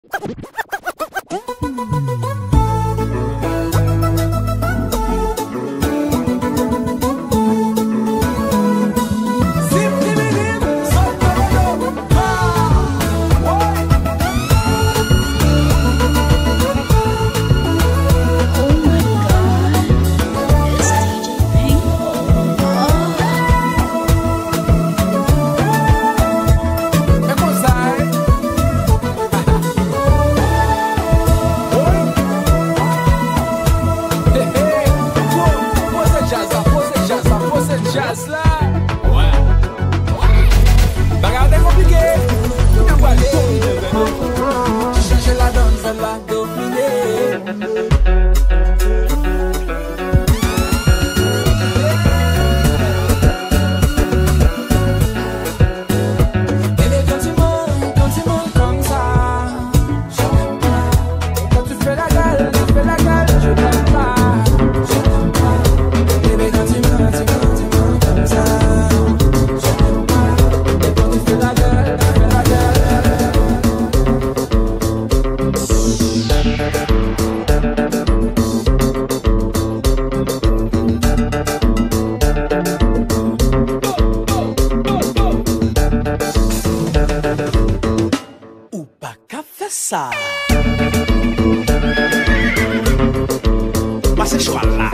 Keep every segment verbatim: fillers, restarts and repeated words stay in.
Mas es chocolate.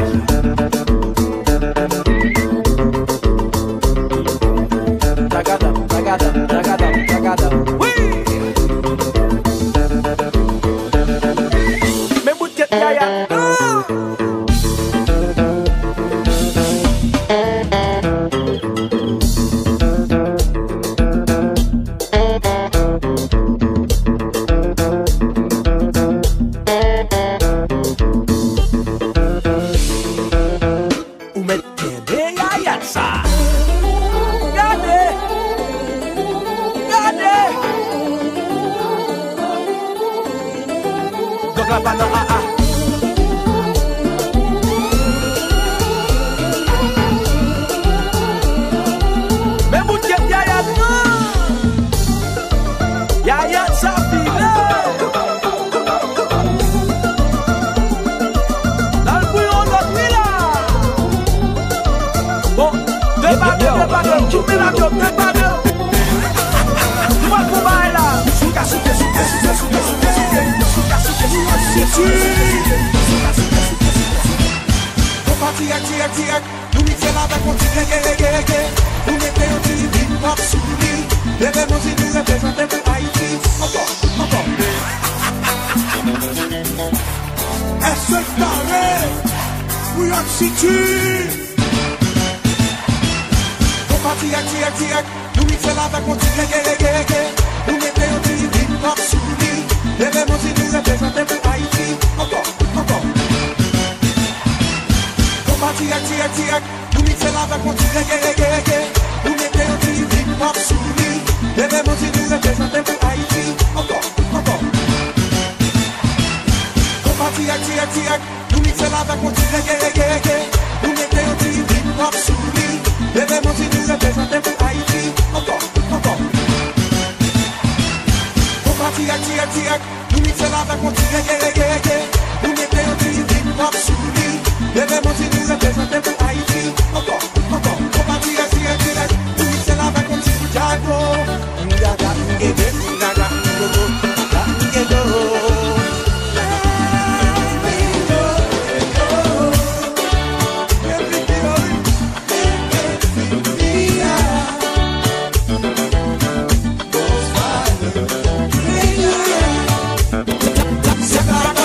Tagadam, tagadam, tagadam, tagadam. Me boutique yaya.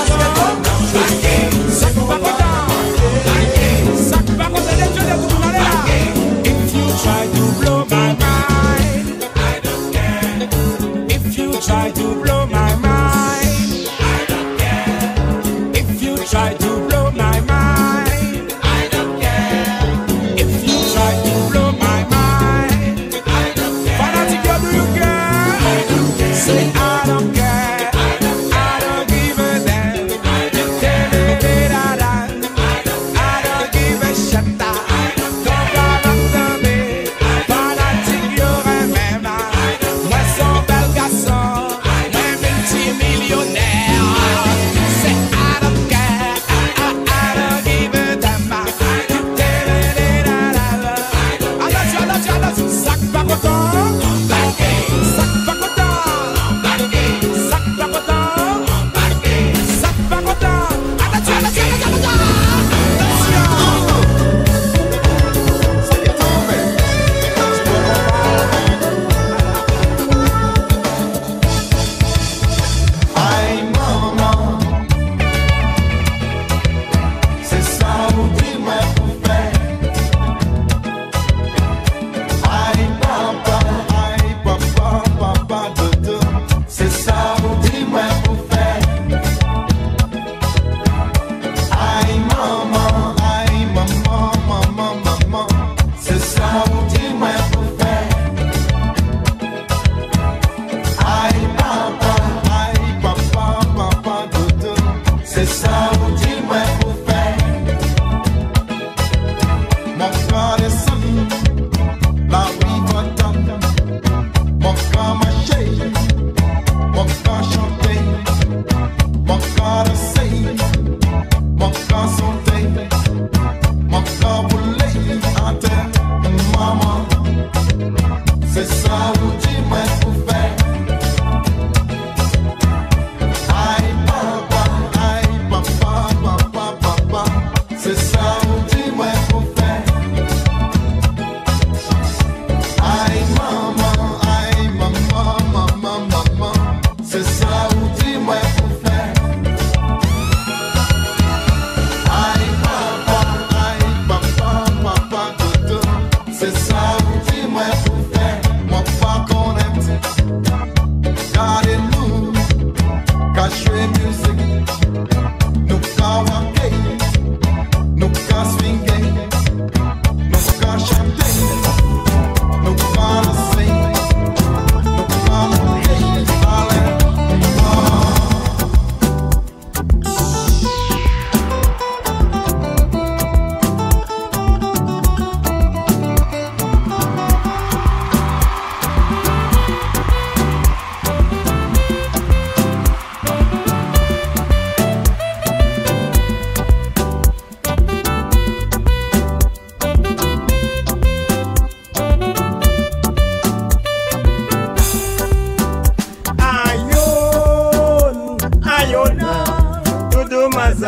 Saco pa' cortar, saco pa' cortar,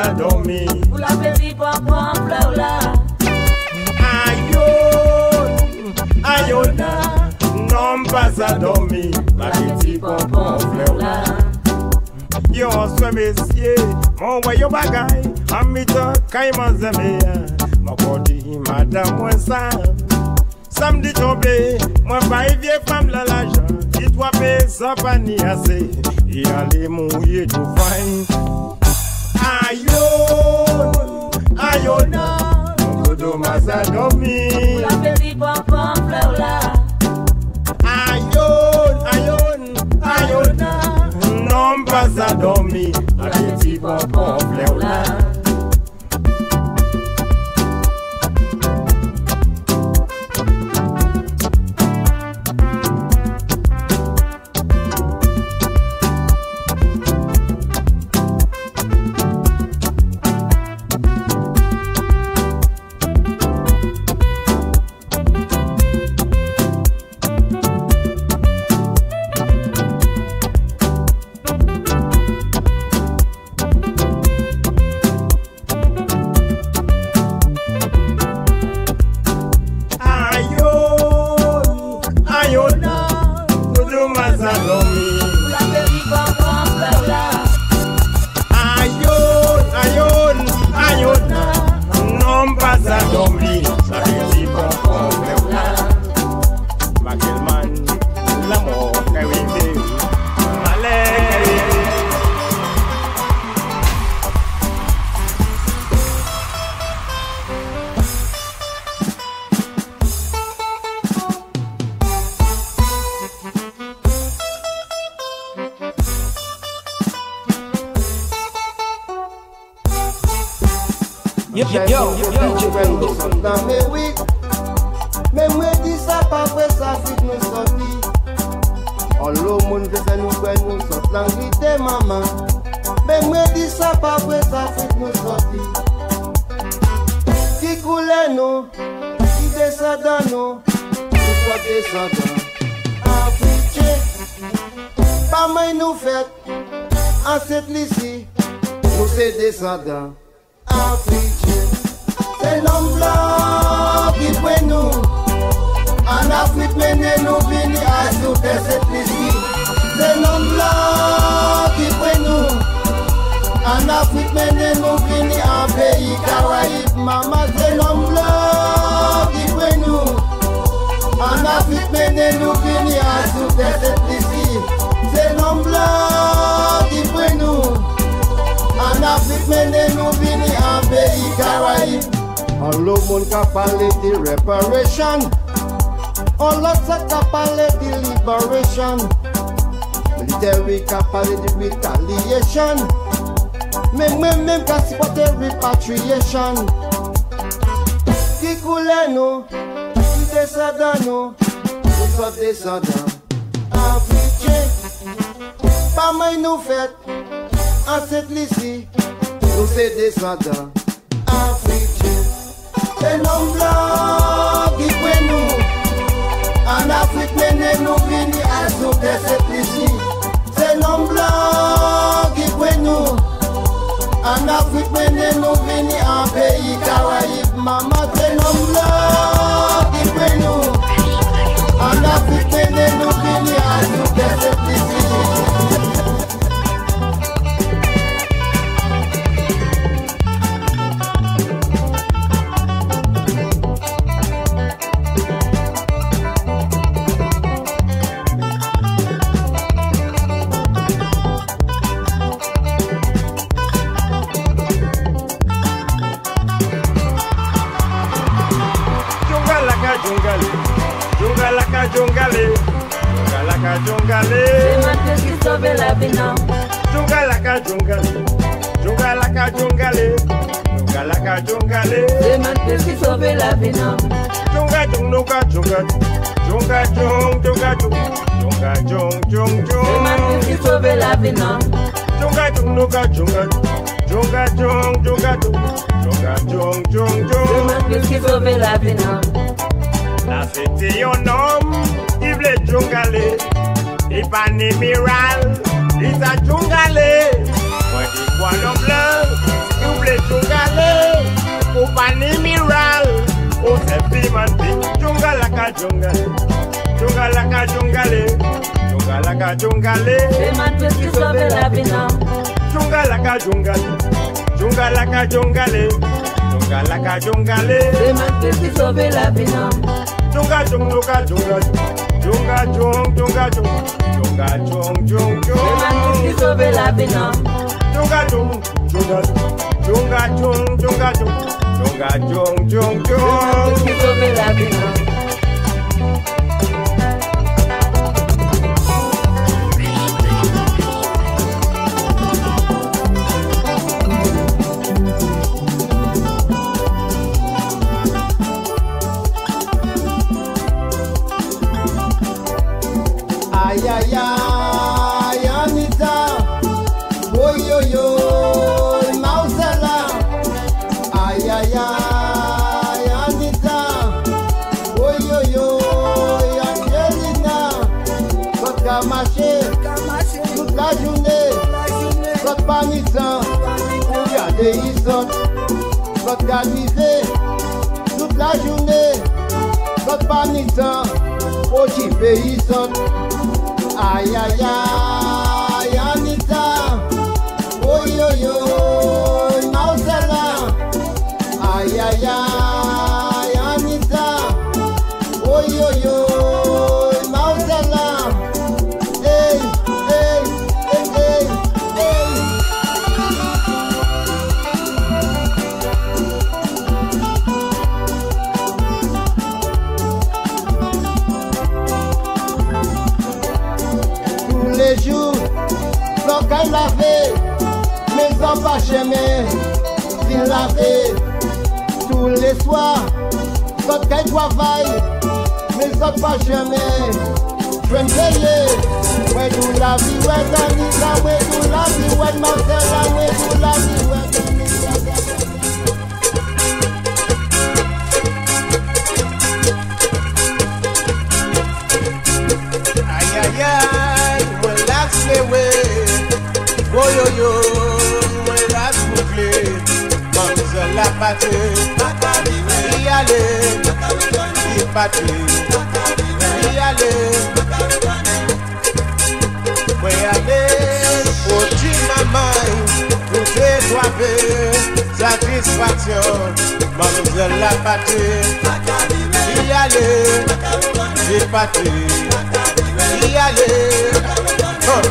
à dormir. Pour la petite papa en fleur là. Aïe, aïe, non pas à dormir. Ma petite papa en fleur là. Yo, soit messieurs, mon voyou bagaille. Amito, kaïman zeme. Mon codi, madame, moi ça. Samedi tombé, moi pas une vieille femme là l'argent. Dis-toi, mais ça pas ni assez. Et allez mouiller tout fine. Aïe, aïe, mon dodo m'a dormi. Pour la petite papa en fleur là. Aïe, aïe, aïe, non pas à dormir. La petite papa en fleur là. Yo, yo, yo, yo, dans mes oui, mais moi dis ça pas vrai, ça fit nous sortir. On l'eau monde fait nous faire nous sortir l'anglité maman. Mais moi dis ça pas vrai, ça fit nous sortir. Qui coule nous, qui descend dans nous, nous soit descendant. Africain, pas moi nous fait, en cette lycée, nous c'est descendant. Africain, c'est l'homme blanc qui fait nous. En Afrique, menez nous venir à soutenir cette liste. C'est l'homme blanc qui fait nous. En Afrique, menez nous venir en pays Caraïbes. Maman, c'est l'homme blanc qui fait nous. En Afrique, menez nous venir à soutenir cette liste. C'est l'homme blanc qui fait nous. En Afrique, menez nous venir en pays Caraïbes. On le monde qui a parlé de reparation. On l'autre qui a parlé de liberation. Military qui a parlé de retaliation. Mais même qui a supporté repatriation. Qui coule nous, qui descend nous, nous sommes descendants. Africains, pas mal nous faites. En cette lycée, nous c'est descendants africains. C'est l'homme blanc qui fait nous. En Afrique, menez nous venir à soutenir cette lycée. C'est l'homme blanc qui fait nous. En Afrique, menez nous venir en pays Caraïbes. Maman, c'est l'homme blanc qui fait nous. En Afrique, menez nous venir à soutenir cette lycée. Jungalaka jungale, jungalaka jungale. C'est ma pièce qui sauve la vie non. Jungalaka jungale, jungalaka jungale, jungalaka jungale. C'est ma pièce qui sauve la vie non. Junga junga junga, junga jung junga jung, junga jung jung jung. C'est ma pièce qui sauve la vie non. Junga junga junga, junga jung junga jung, junga jung jung jung. C'est ma pièce qui sauve la vie non. Là c'était un homme, il voulait jungale, il pas né miral, il t'a jungale. Moi dis quoi l'homme blanc, il jungale, jungalaka jungale, jungalaka jungale. C'est man pèse qui sauve la vie non. Jungalaka jungale, jungalaka jungale, jungalaka jungale. C'est man pèse qui sauve la vie non. Junga jung junga junga junga jung junga jung junga jung jung jung. C'est man pèse qui sauve la vie non. Junga jung junga junga jung junga jung junga jung jung jung. Qui sauve la vie non. Aïe aïe aïe, Anita, oh yo yo, Mausala. Aïe aïe aïe, Anita, oh yo yo, Angelina. Quand t'as marché toute la journée, quand pas mis temps, regardez ils sont. Quand t'as visé toute la journée, quand pas mis temps, oh j'y fais ils sont. Aïe aïe aïe, Anita, oh yo yo, Mausala. Aïe aïe aïe, Anita, oh yo yo, Mausala. Hey, hey, hey, hey, hey. Tous les jours, sans qu'elle laver, mes enfants pas chemin, s'il laver. Tous les soirs, quand qu'elle travaille, mes enfants pas chemin, je vais me payer. Ouais, tout la vie, ouais, Danita, ouais, tout la vie, ouais, Marcella, ouais, tout la vie, ouais, Danita. Aïe aïe aïe, moi laisse les ouais. Oh yo yo, moi laisse boucler. Mademoiselle la pâté, y aller, y pâté, y aller. Moi aller, au petit maman, pour te soiver, satisfaction. Mademoiselle la pâté, y aller, y pâté. Y aller, oh.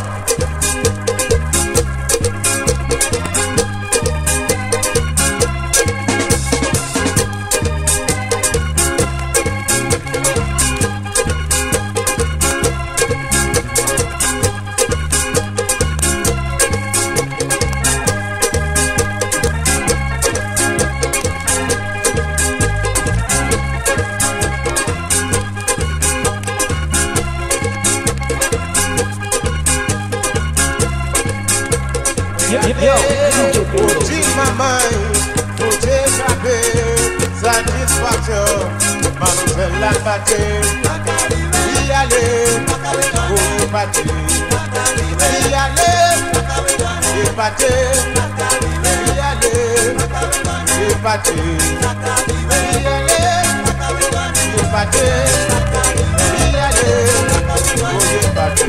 Pour dire ma main, pour t'échapper, satisfaction, mademoiselle la pâté, y aller, pour pâté, y aller, y pâté, y aller, y pâté, y aller, y pâté, y aller, pour pâté.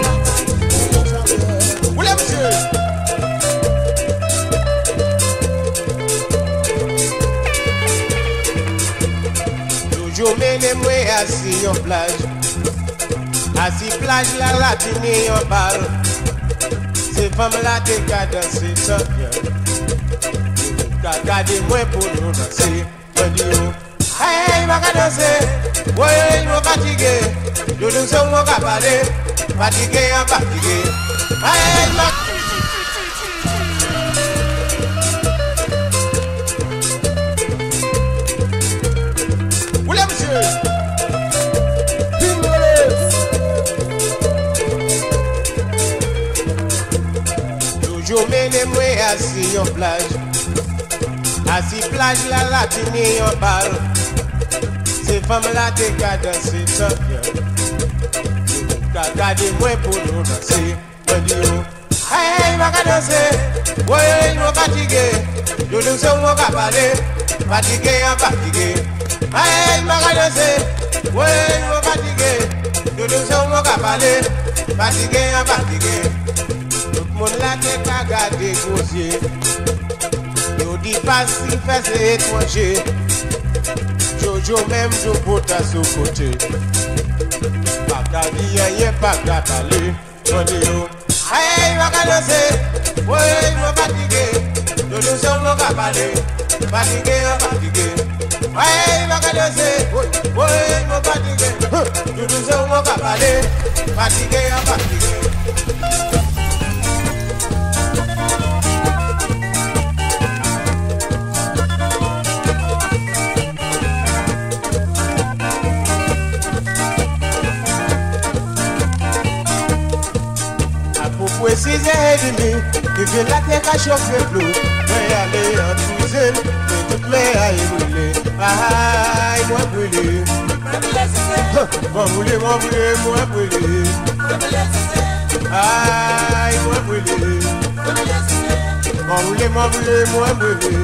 Oula monsieur! Toujours mené moi assis en plage, assis plage la latine en balle. Ces femmes là décadent, c'est ça bien. Regardez-moi pour nous danser. Je dis oh, hey, ma danser, ouais, ils m'ont fatigué. Je nous sommes mon cabaret, fatigué en fatigué. Hey, ma toujours mené moi assis en plage, assis plage la latine en balle. Ces femmes là décadent, c'est ça bien. Regardez-moi pour nous danser. Je dis oh, hey, ma danser, ouais, ils m'ont fatigué. Je nous sommes mon cabaret, fatigué en fatigué. Hey, ma danser. ouais, moi fatigué. Tout le monde m'a parlé, fatigué, fatigué. Tout le monde là t'es qu'à garder gosier. Yo dit pas si fait étranger. Jojo même je porte à ce côté. Pas qu'à dire rien, pas qu'à parler. On dit yo, aïe, moi qu'à danser, ouais, moi fatigué. Tout le monde m'a parlé, fatigué, fatigué. Ouais, moi qu'à danser, ouais, moi fatigué. Tout le monde m'a parlé, fatigué, fatigué. Pour six heures et demie, il vient la terre à chauffer flou. Mais aller en cuisine, mais toutes mes aïe brûlées. Aïe, moi brûlé. Moi brûlé, moi brûlé, moi brûlé. Aïe, moi brûlé. Moi brûlé, moi brûlé, moi brûlé.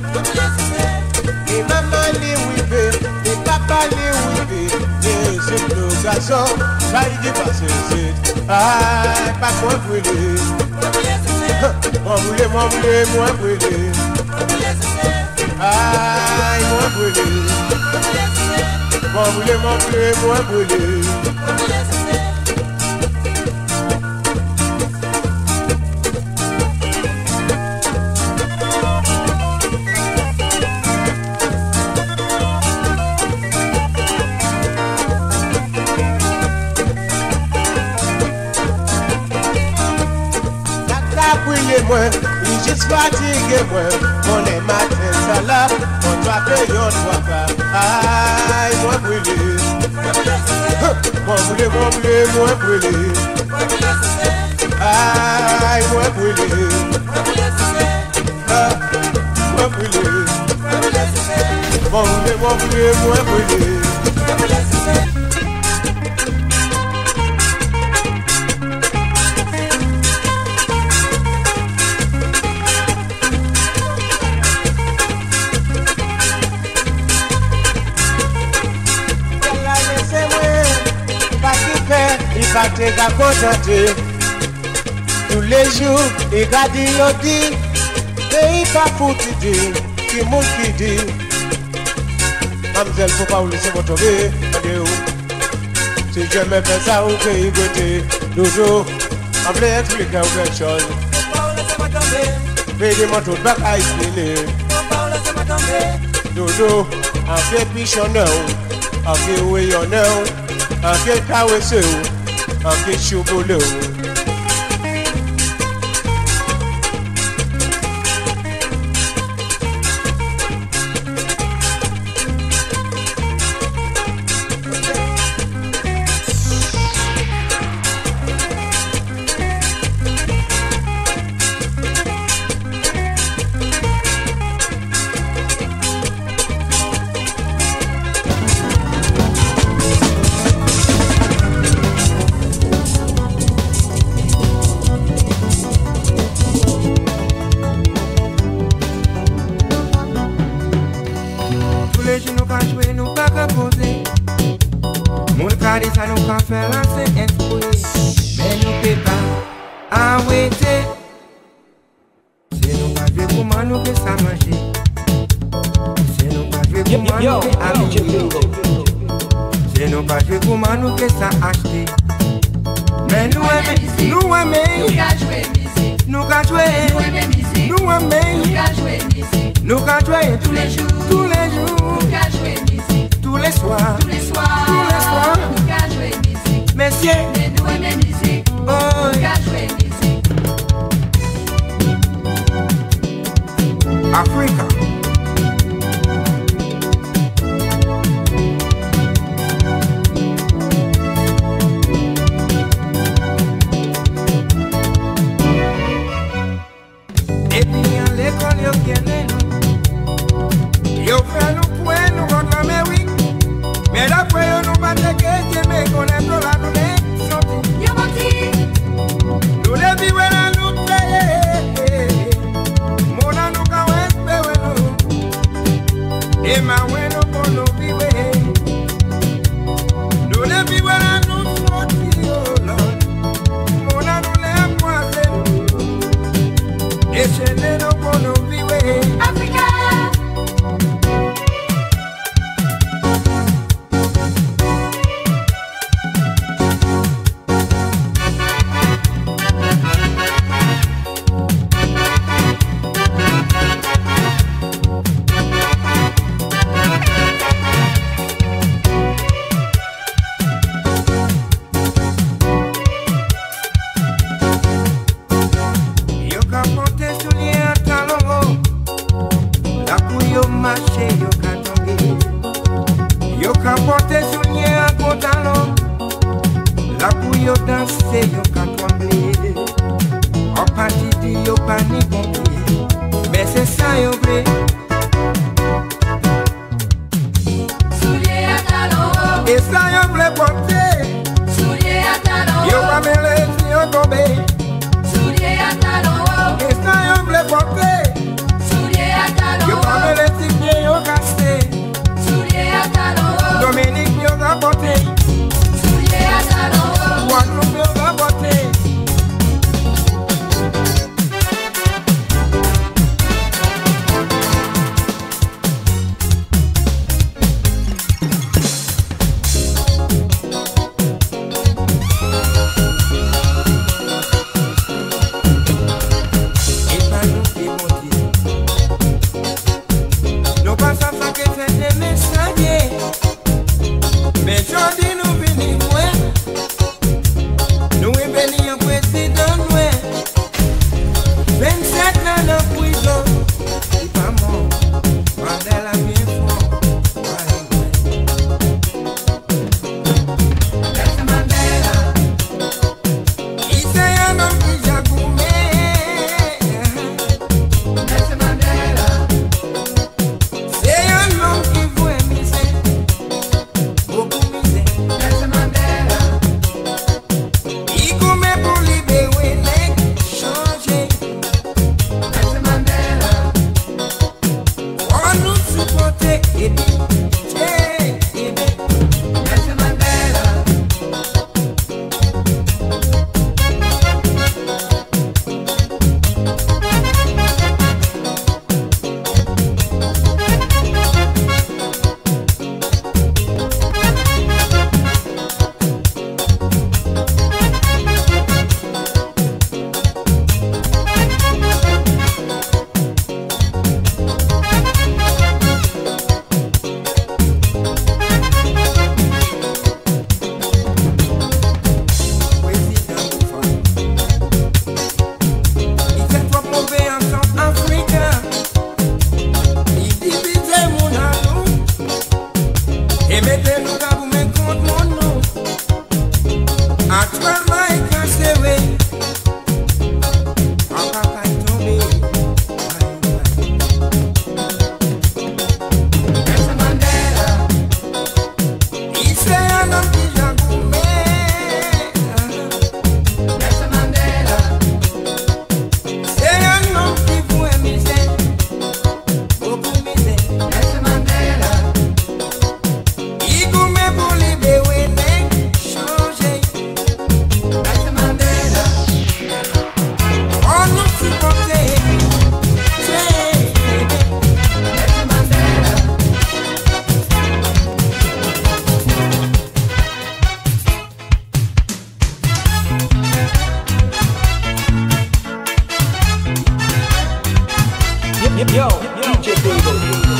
Et maman les whippé, et papa les whippé. Et c'est le garçon, ça y dit pas c'est. Aïe, pas moi brûlé. Moi brûlé, moi brûlé, moi brûlé. Aïe, moi brûlé. Moi brûlé, moi brûlé, moi brûlé. Moi, il juste fatigué moi, on est matin ça là, on doit payer on doit pas. Aïe, moi brûlé. Moi brûlé, moi brûlé, moi brûlé. Aïe, moi brûlé. Ah, moi brûlé. Moi brûlé, moi brûlé, moi brûlé. T'es qu'à contenter. Tous les jours, il a dit, il dit, mais il pas foutu dit, qui moun qui dit. Mademoiselle, faut pas vous laisser vous tomber. Si je me fais ça, ou que il goûte. Dodo, on voulait expliquer quelque chose. Mais dis-moi tout, bac à expliquer. Dodo, en fait pichonneur, en fait ouillonneur, en fait kawesseur. I'm get you below. Ça nous fait faire la c'est mais nous ne pouvons pas arrêter. C'est nous pas jouer comment nous fait ça manger. C'est nous pas jouer comment nous fait habiller. C'est nous pas jouer comment nous fait ça acheter. Mais nous aimons, nous aimons, nous qu'à jouer, nous aimons, nous qu'à jouer tous les jours, tous les jours, tous les soirs, tous les soirs, tous les soirs. Messieurs, mais nous aimons musique, oh, qu'à jouer musique. Africa. Et puis à l'école, yo tiene nous. Yo fait nous pour nous contre l'Amérique. Mais d'après yo nous pas de que mais connaître la donnée sorti. Yo menti. Nous les vivons dans nous payer. Mon an nous quand espérer nous. Et ma ouais nous pour nous vivre. Echeleno kono viwe Africa. Yo, D J Baby.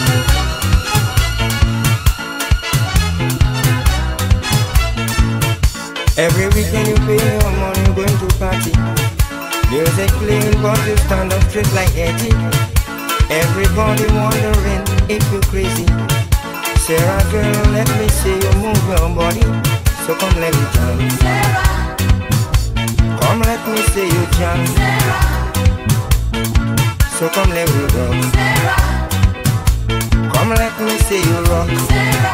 Every weekend you pay your money going to party. Music playing but you stand up straight like Eddie. Everybody wondering if you crazy. Sarah girl, let me see you move your body. So come let me dance. Sarah, come let me see you jam. Sarah, so come let me rock. Sarah, come let me see you rock. Sarah,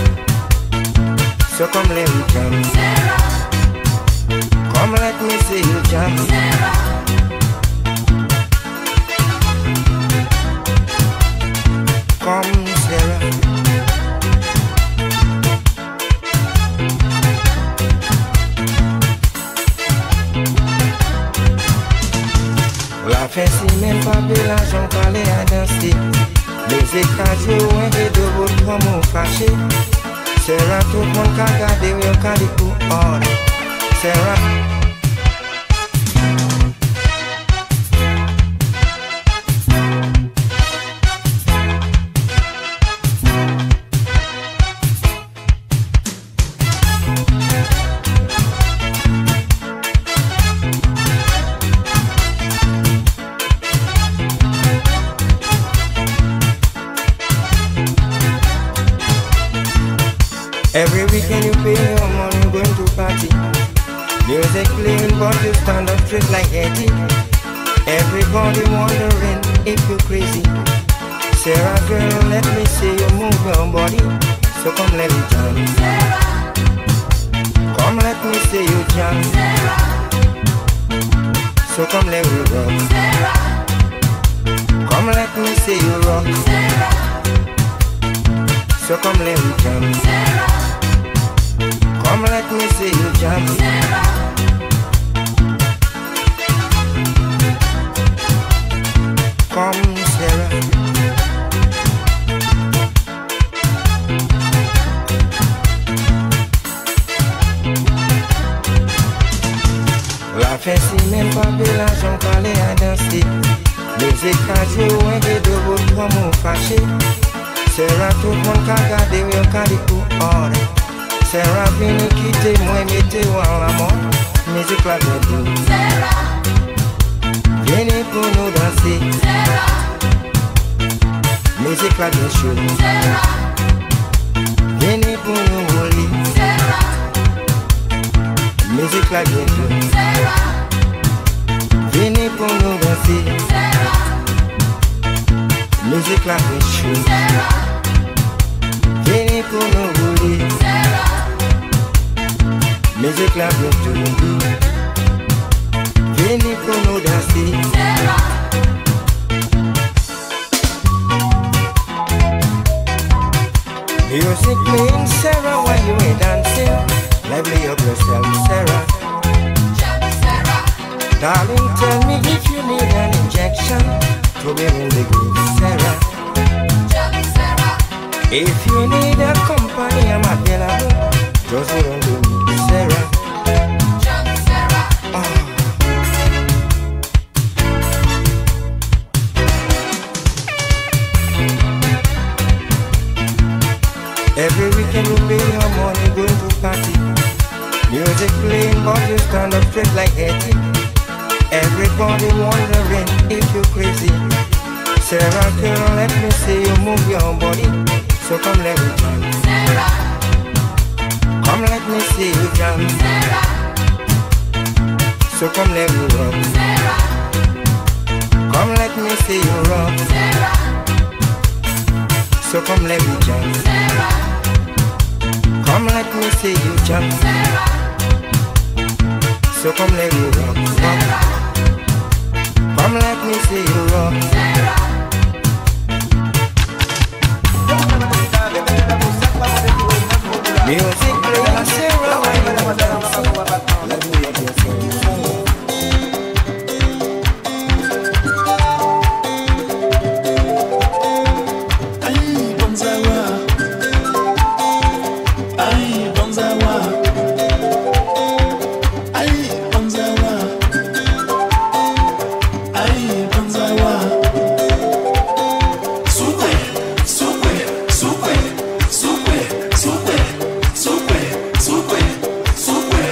so come let me jam. Sarah, come let me see you jam. Sarah, come Sarah. La fesse me même pas belle l'argent parler à danser. Les écrasés ouais et de votre trois mots fâchés. Sarah tout le monde qu'a gardé ou qu'a dit pour or. Sarah. Every weekend you pay your money going to party. Music playing but you stand up straight like Eddie. Everybody wondering if you're crazy. Sarah girl, let me see you move your body. So come let me jam. Sarah. Come let me see you jam. Sarah. So come let me rock. Sarah. Come let me see you rock. Sarah. So come let me jam. Sarah. Come let me see you jam. Sarah. Come Sarah. La fête c'est même pas belle l'argent parler à danser. Les écrasés ouais et de vos trois mots fâchés. Sarah tout le monde qu'a gardé ou qu'a dit pour or. Sarah viens quitter moi mettez en la mort. Musique la belle. Sarah. Viens pour nous danser. Sarah. Musique la bien chaud. Sarah. Viens pour nous rouler. Sarah. Musique la bien chaud. Sarah. Viens pour nous danser. Sarah. Musique la bien chaud. Sarah. Viens pour nous rouler. Sarah. Musique la bien chaud. Viens pour nous danser. Sarah. Music playing, Sarah, while you ain't dancing. Lively up yourself, Sarah. Sarah. Darling, tell me if you need an injection to be in the groove, Sarah. Sarah. If you need a company, I'm available. Just run to me, Sarah. Sarah. Oh. Every weekend you pay your money going to party. Music playing but you stand up straight like Eddie. Everybody wondering if you're crazy. Sarah girl, let me see you move your body. So come let me jam. Sarah. Come let me see you jam. Sarah. So come let me rock. Sarah. Come let me see you rock. Sarah. So come let me jam. Sarah. Come let me see you jump. Sarah. So come let me rock. Sarah. Come let me see you rock. Sarah. Music playing, Sarah, while you dancing. Let me hear your song. Super,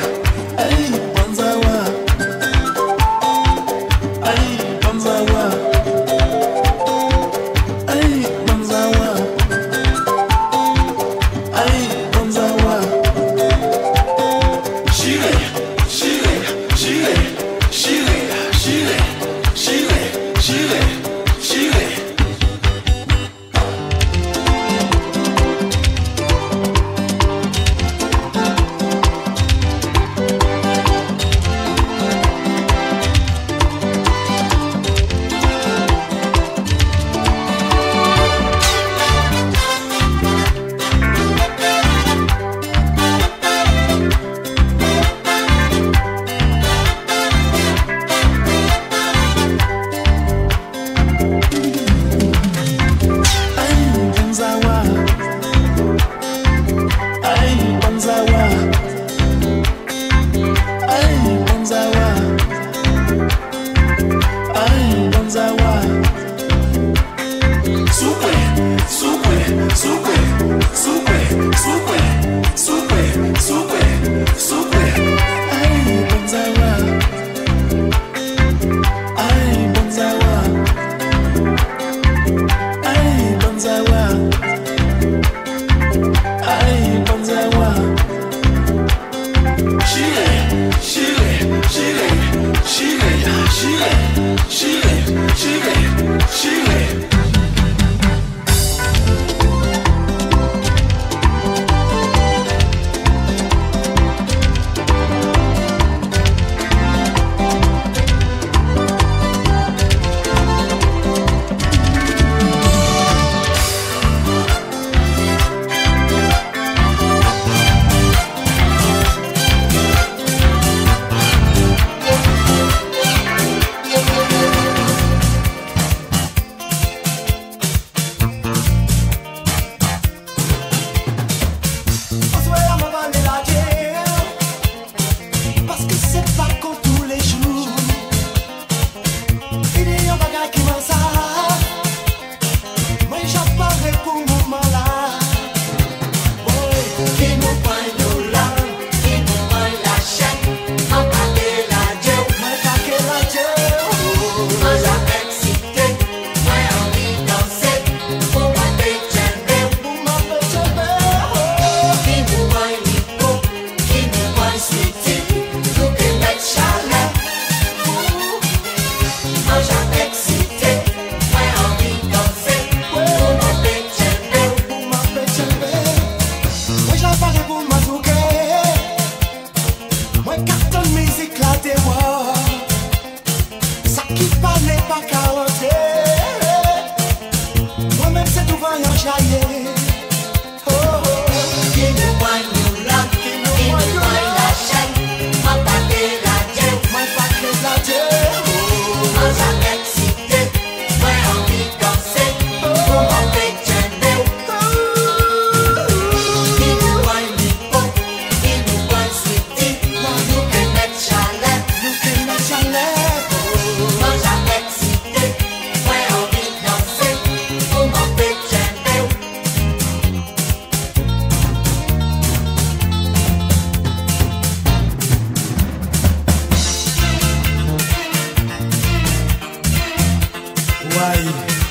Hawaii.